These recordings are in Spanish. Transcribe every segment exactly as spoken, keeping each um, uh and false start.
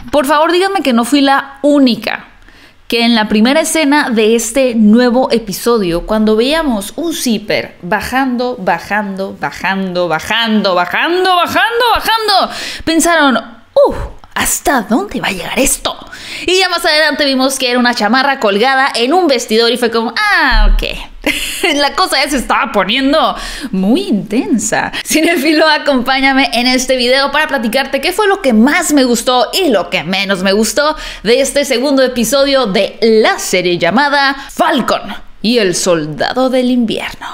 por favor díganme que no fui la única que en la primera escena de este nuevo episodio, cuando veíamos un zipper bajando, bajando, bajando, bajando, bajando, bajando, bajando, pensaron, ¡uh! ¿Hasta dónde va a llegar esto? Y ya más adelante vimos que era una chamarra colgada en un vestidor y fue como, ah, ok. La cosa ya se estaba poniendo muy intensa. Cinéfilo, acompáñame en este video para platicarte qué fue lo que más me gustó y lo que menos me gustó de este segundo episodio de la serie llamada Falcon y el Soldado del Invierno.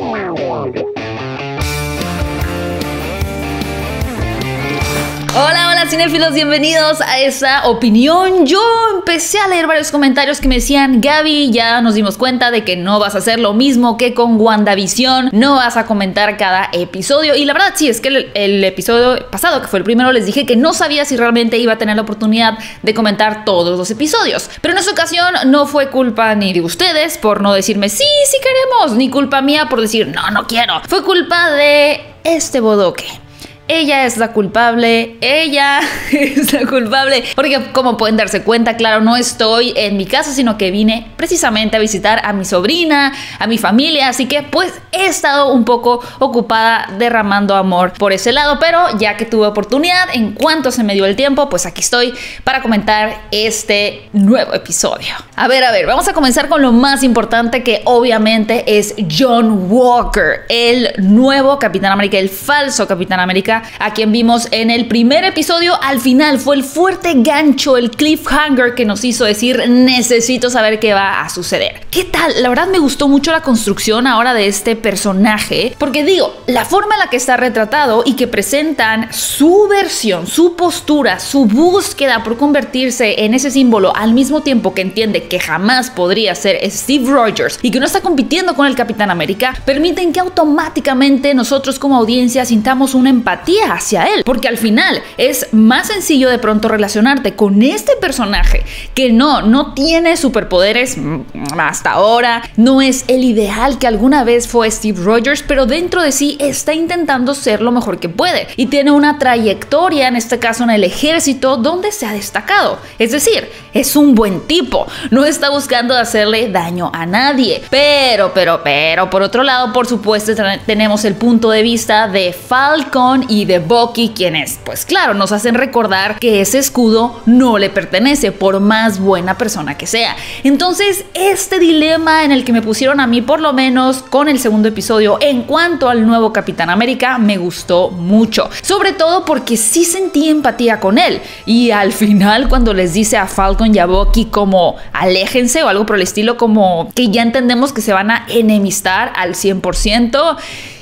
Hola, hola cinéfilos, bienvenidos a esa opinión. Yo empecé a leer varios comentarios que me decían, Gaby, ya nos dimos cuenta de que no vas a hacer lo mismo que con WandaVision, no vas a comentar cada episodio. Y la verdad sí, es que el, el episodio pasado, que fue el primero, les dije que no sabía si realmente iba a tener la oportunidad de comentar todos los episodios. Pero en esta ocasión no fue culpa ni de ustedes por no decirme sí, sí queremos, ni culpa mía por decir no, no quiero. Fue culpa de este bodoque. Ella es la culpable, ella es la culpable, porque como pueden darse cuenta, claro, no estoy en mi casa, sino que vine precisamente a visitar a mi sobrina, a mi familia, así que pues he estado un poco ocupada derramando amor por ese lado, pero ya que tuve oportunidad, en cuanto se me dio el tiempo, pues aquí estoy para comentar este nuevo episodio. A ver, a ver, vamos a comenzar con lo más importante, que obviamente es John Walker, el nuevo Capitán América, el falso Capitán América, a quien vimos en el primer episodio. Al final fue el fuerte gancho, el cliffhanger que nos hizo decir necesito saber qué va a suceder. ¿Qué tal? La verdad me gustó mucho la construcción ahora de este personaje, porque digo, la forma en la que está retratado y que presentan su versión, su postura, su búsqueda por convertirse en ese símbolo, al mismo tiempo que entiende que jamás podría ser Steve Rogers y que no está compitiendo con el Capitán América, permiten que automáticamente nosotros como audiencia sintamos una empatía hacia él, porque al final es más sencillo de pronto relacionarte con este personaje que no, no tiene superpoderes hasta ahora, no es el ideal que alguna vez fue Steve Rogers, pero dentro de sí está intentando ser lo mejor que puede y tiene una trayectoria, en este caso en el ejército, donde se ha destacado. Es decir, es un buen tipo, no está buscando hacerle daño a nadie, pero, pero, pero, por otro lado, por supuesto, tenemos el punto de vista de Falcon y de Bucky, quienes, pues claro, nos hacen recordar que ese escudo no le pertenece, por más buena persona que sea. Entonces, este dilema en el que me pusieron a mí, por lo menos con el segundo episodio, en cuanto al nuevo Capitán América, me gustó mucho. Sobre todo porque sí sentí empatía con él. Y al final, cuando les dice a Falcon y a Bucky como aléjense o algo por el estilo, como que ya entendemos que se van a enemistar al cien por ciento,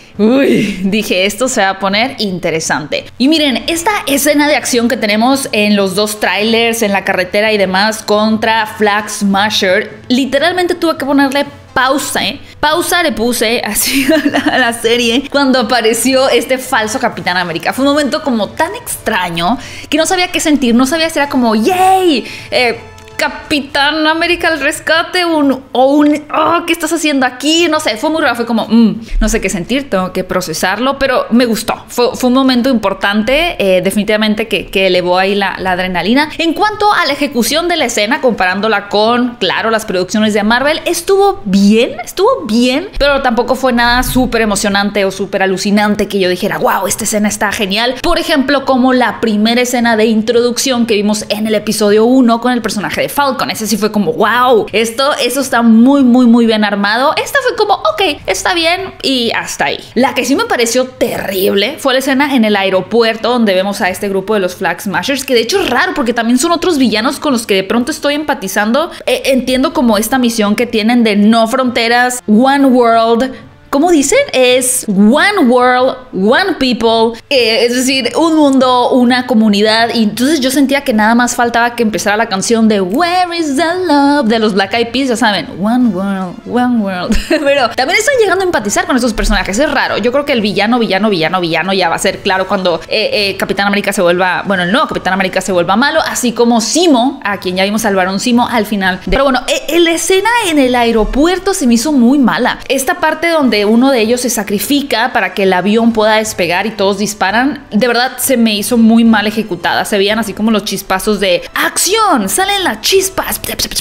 uy, dije, esto se va a poner interesante. Y miren, esta escena de acción que tenemos en los dos trailers, en la carretera y demás, contra Flag Smasher, literalmente tuve que ponerle pausa, ¿eh? Pausa le puse así a la, a la serie cuando apareció este falso Capitán América. Fue un momento como tan extraño que no sabía qué sentir, no sabía si era como ¡yay! Eh, Capitán América al rescate, un, o un, oh, ¿qué estás haciendo aquí? No sé, fue muy raro, fue como, mm, no sé qué sentir, tengo que procesarlo, pero me gustó, fue, fue un momento importante, eh, definitivamente que, que elevó ahí la, la adrenalina. En cuanto a la ejecución de la escena, comparándola con, claro, las producciones de Marvel, estuvo bien, estuvo bien, pero tampoco fue nada súper emocionante o súper alucinante que yo dijera, wow, esta escena está genial. Por ejemplo, como la primera escena de introducción que vimos en el episodio uno con el personaje de Falcon. Ese sí fue como, wow, esto, eso está muy, muy, muy bien armado. Esta fue como, ok, está bien y hasta ahí. La que sí me pareció terrible fue la escena en el aeropuerto donde vemos a este grupo de los Flag Smashers, que de hecho es raro porque también son otros villanos con los que de pronto estoy empatizando. Eh, entiendo como esta misión que tienen de no fronteras, one world. ¿Cómo dicen? Es one world, one people, eh, es decir, un mundo, una comunidad. Y entonces yo sentía que nada más faltaba que empezara la canción de Where is the love de los Black Eyed Peas, ya saben, one world, one world. Pero también estoy llegando a empatizar con estos personajes, es raro. Yo creo que el villano, villano, villano, villano ya va a ser claro cuando eh, eh, Capitán América se vuelva, bueno, el nuevo Capitán América se vuelva malo, así como Zemo, a quien ya vimos al varón Zemo al final. De... Pero bueno, eh, la escena en el aeropuerto se me hizo muy mala. Esta parte donde donde uno de ellos se sacrifica para que el avión pueda despegar y todos disparan, de verdad se me hizo muy mal ejecutada. Se veían así como los chispazos de ¡acción! ¡Salen las chispas!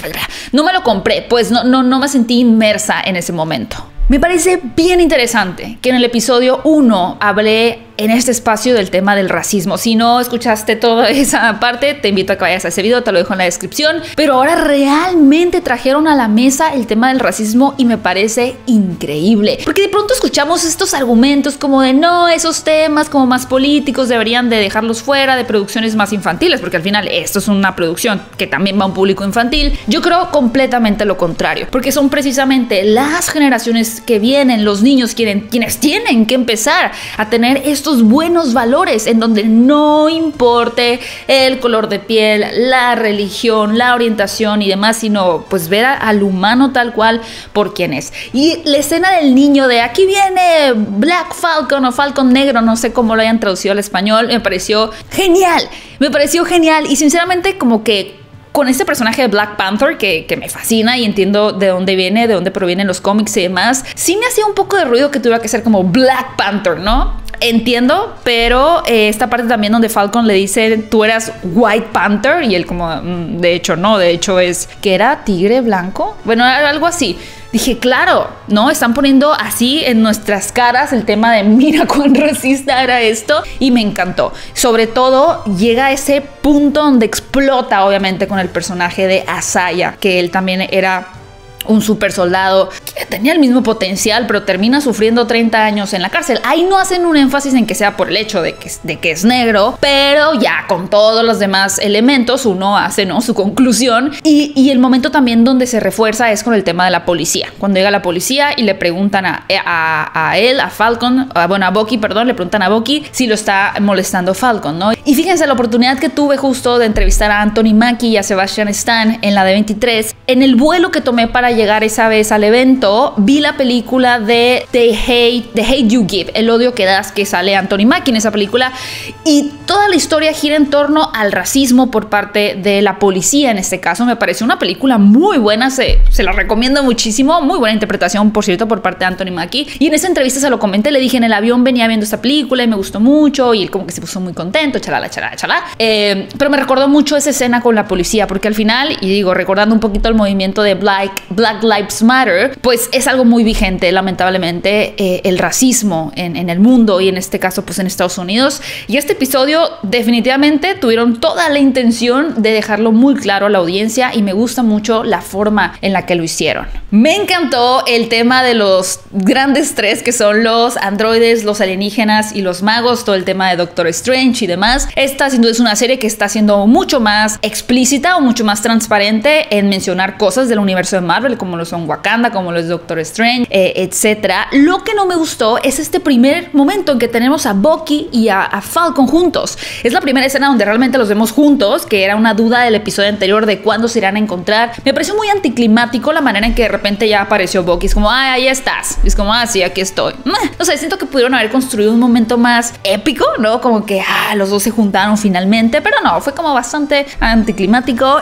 No me lo compré, pues no, no, no me sentí inmersa en ese momento. Me parece bien interesante que en el episodio uno hablé en este espacio del tema del racismo. Si no escuchaste toda esa parte, te invito a que vayas a ese video, te lo dejo en la descripción. Pero ahora realmente trajeron a la mesa el tema del racismo y me parece increíble. Porque de pronto escuchamos estos argumentos como de no, esos temas como más políticos deberían de dejarlos fuera de producciones más infantiles, porque al final esto es una producción que también va a un público infantil. Yo creo completamente lo contrario, porque son precisamente las generaciones que vienen, los niños quieren, quienes tienen que empezar a tener estos buenos valores en donde no importe el color de piel, la religión, la orientación y demás, sino pues ver a, al humano tal cual por quien es. Y la escena del niño de aquí viene Black Falcon o Falcon Negro, no sé cómo lo hayan traducido al español, me pareció genial, me pareció genial y sinceramente como que con este personaje de Black Panther que, que me fascina y entiendo de dónde viene, de dónde provienen los cómics y demás, sí me hacía un poco de ruido que tuviera que ser como Black Panther, ¿no? Entiendo, pero eh, esta parte también donde Falcon le dice tú eras White Panther y él como mmm, de hecho no, de hecho es que era tigre blanco, bueno, algo así. Dije, claro, ¿no? Están poniendo así en nuestras caras el tema de mira cuán racista era esto y me encantó. Sobre todo llega a ese punto donde explota obviamente con el personaje de Asaya, que él también era un super soldado que tenía el mismo potencial, pero termina sufriendo treinta años en la cárcel. Ahí no hacen un énfasis en que sea por el hecho de que, de que es negro, pero ya con todos los demás elementos uno hace, ¿no?, su conclusión. Y, y el momento también donde se refuerza es con el tema de la policía. Cuando llega la policía y le preguntan a, a, a él, a Falcon, a, bueno, a Bucky, perdón, le preguntan a Bucky si lo está molestando Falcon, ¿no? Y fíjense la oportunidad que tuve justo de entrevistar a Anthony Mackie y a Sebastian Stan en la D veintitrés. En el vuelo que tomé para llegar esa vez al evento, vi la película de The Hate, The Hate You Give, el odio que das, que sale Anthony Mackie en esa película, y toda la historia gira en torno al racismo por parte de la policía. En este caso me pareció una película muy buena, se, se la recomiendo muchísimo, muy buena interpretación por cierto por parte de Anthony Mackie, y en esa entrevista se lo comenté, le dije en el avión venía viendo esta película y me gustó mucho, y él como que se puso muy contento, chalala, chalala, chalala, eh, pero me recordó mucho esa escena con la policía, porque al final, y digo, recordando un poquito el movimiento de Black, Black Lives Matter, pues es algo muy vigente, lamentablemente, eh, el racismo en, en el mundo y en este caso pues en Estados Unidos, y este episodio definitivamente tuvieron toda la intención de dejarlo muy claro a la audiencia y me gusta mucho la forma en la que lo hicieron. Me encantó el tema de los grandes tres que son los androides, los alienígenas y los magos, todo el tema de Doctor Strange y demás. Esta sin duda es una serie que está siendo mucho más explícita o mucho más transparente en mencionar cosas del universo de Marvel como lo son Wakanda, como lo es Doctor Strange, eh, etcétera. Lo que no me gustó es este primer momento en que tenemos a Bucky y a, a Falcon juntos. Es la primera escena donde realmente los vemos juntos, que era una duda del episodio anterior de cuándo se irán a encontrar. Me pareció muy anticlimático la manera en que de repente ya apareció Bucky. Es como, ah, ahí estás. Es como, ah, sí, aquí estoy. No sé, siento que pudieron haber construido un momento más épico, ¿no? Como que, ah, los dos se juntaron finalmente, pero no, fue como bastante anticlimático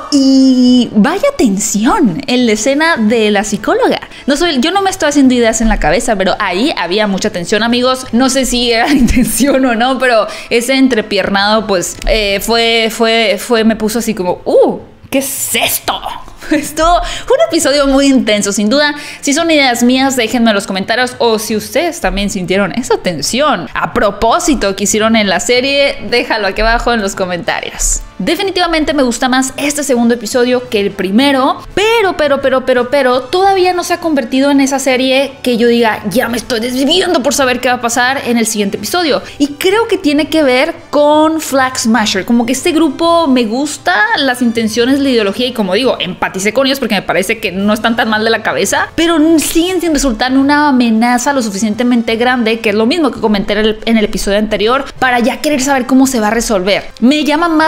y vaya tensión en la escena de la psicóloga. No soy, yo no me estoy haciendo ideas en la cabeza, pero ahí había mucha tensión, amigos. No sé si era intención o no, pero ese entrepiernado, pues, eh, fue, fue, fue, me puso así como, uh, ¿qué es esto? Esto fue un episodio muy intenso, sin duda. Si son ideas mías, déjenme en los comentarios, o si ustedes también sintieron esa tensión a propósito que hicieron en la serie, déjalo aquí abajo en los comentarios. Definitivamente me gusta más este segundo episodio que el primero, pero, pero, pero, pero, pero todavía no se ha convertido en esa serie que yo diga, ya me estoy desviviendo por saber qué va a pasar en el siguiente episodio. Y creo que tiene que ver con Flag Smasher, como que este grupo me gusta, las intenciones, la ideología, y como digo, empaticé con ellos porque me parece que no están tan mal de la cabeza, pero siguen sin resultar una amenaza lo suficientemente grande, que es lo mismo que comenté en el, en el episodio anterior, para ya querer saber cómo se va a resolver. Me llama más la atención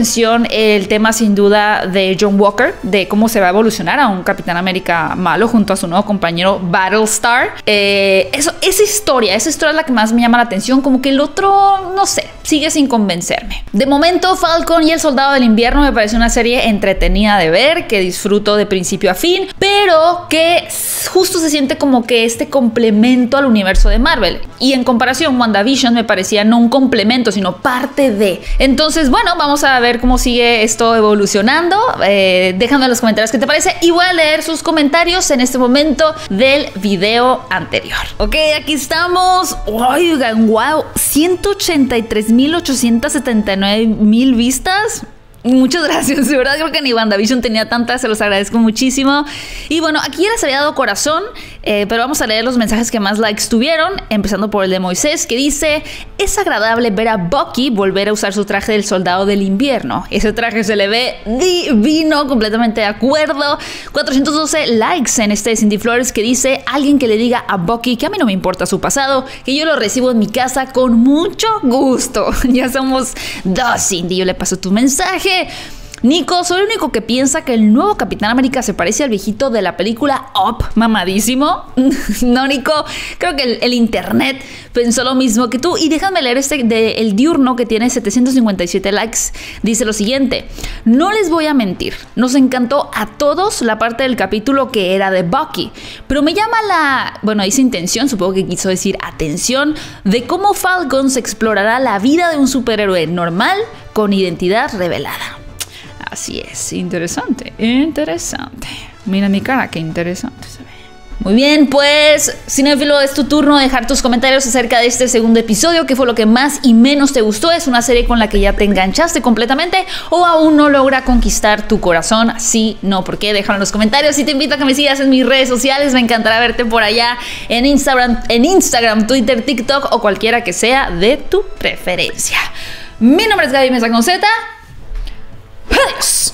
atención el tema sin duda de John Walker, de cómo se va a evolucionar a un Capitán América malo junto a su nuevo compañero Battlestar. Eh, eso, esa historia, esa historia es la que más me llama la atención, como que el otro, no sé, sigue sin convencerme. De momento, Falcon y el Soldado del Invierno me parece una serie entretenida de ver, que disfruto de principio a fin, pero que justo se siente como que este complemento al universo de Marvel. Y en comparación, WandaVision me parecía no un complemento, sino parte de. Entonces, bueno, vamos a ver cómo sigue esto evolucionando. Eh, déjame en los comentarios qué te parece y voy a leer sus comentarios en este momento del video anterior. Ok, aquí estamos. Oigan, wow, ciento ochenta y tres mil ochocientos setenta y nueve mil vistas. Muchas gracias, de verdad creo que ni WandaVision tenía tantas, se los agradezco muchísimo. Y bueno, aquí ya les había dado corazón, eh, pero vamos a leer los mensajes que más likes tuvieron, empezando por el de Moisés, que dice: es agradable ver a Bucky volver a usar su traje del Soldado del Invierno. Ese traje se le ve divino, completamente de acuerdo. cuatrocientos doce likes en este de Cindy Flores, que dice: alguien que le diga a Bucky que a mí no me importa su pasado, que yo lo recibo en mi casa con mucho gusto. Ya somos dos, Cindy, yo le paso tu mensaje. Nico, soy el único que piensa que el nuevo Capitán América se parece al viejito de la película Up, mamadísimo. No, Nico, creo que el, el internet pensó lo mismo que tú. Y déjame leer este de El Diurno, que tiene setecientos cincuenta y siete likes. Dice lo siguiente: no les voy a mentir, nos encantó a todos la parte del capítulo que era de Bucky, pero me llama la, bueno, dice intención, supongo que quiso decir atención, de cómo Falcon se explorará la vida de un superhéroe normal con identidad revelada. Así es, interesante, interesante. Mira mi cara, qué interesante se ve. Muy bien, pues, cinéfilo, es tu turno de dejar tus comentarios acerca de este segundo episodio. ¿Qué fue lo que más y menos te gustó? ¿Es una serie con la que ya te enganchaste completamente o aún no logra conquistar tu corazón? Sí, no, ¿por qué? Déjalo en los comentarios. Y te invito a que me sigas en mis redes sociales. Me encantará verte por allá en Instagram, en Instagram, Twitter, TikTok o cualquiera que sea de tu preferencia. Mi nombre es Gaby Mesa con Z. Adiós.